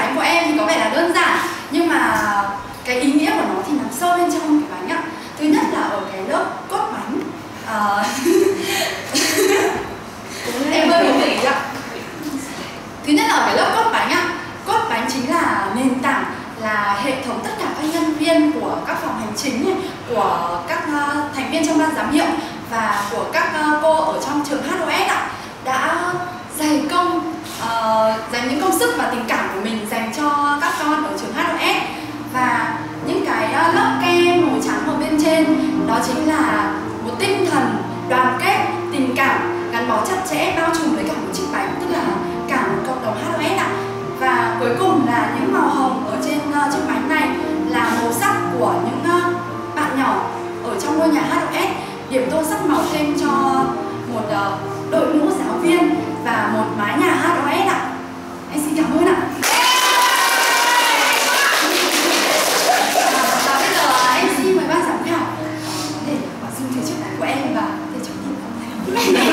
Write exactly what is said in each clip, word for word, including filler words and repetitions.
bánh của em thì có vẻ là đơn giản, nhưng mà cái ý nghĩa của nó thì nằm sâu bên trong cái bánh ạ. Thứ nhất là ở cái lớp cốt bánh. À... em hơi bình tĩnh ạ. Thứ nhất là ở cái lớp cốt bánh ạ. Cốt bánh chính là nền tảng, là hệ thống tất cả các nhân viên của các phòng hành chính này, của các uh, thành viên trong ban giám hiệu và của các uh, cô ở trong trường hát o ét ạ, đã dày công, uh, dành những công sức và tình cảm của mình dành cho các con ở trường hát o ét. Và những cái uh, lớp kem màu trắng ở bên trên đó chính là một tinh thần đoàn kết, tình cảm gắn bó chặt chẽ bao trùm với cả một chiếc bánh, tức là cả một cộng đồng hát o ét ạ. Và cuối cùng là những màu hồng ở trên uh, chiếc bánh này là màu sắc của những uh, bạn nhỏ ở trong ngôi nhà hát o ét, điểm tô sắc màu thêm cho một uh, đội ngũ giáo viên và một mái nhà hát o ét ạ. Em xin cảm ơn ạ. Và bây giờ em xin mời ban giám khảo để bảo dung thử chiếc bánh của em và để chấm điểm không theo.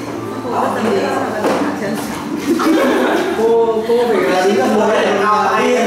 cô cô phải đứng gần người để nào tay